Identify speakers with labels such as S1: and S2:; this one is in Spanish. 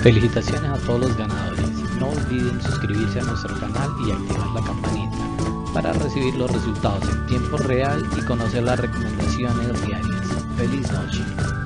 S1: Felicitaciones a todos los ganadores. No olviden suscribirse a nuestro canal y activar la campanita para recibir los resultados en tiempo real y conocer las recomendaciones diarias. ¡Feliz noche!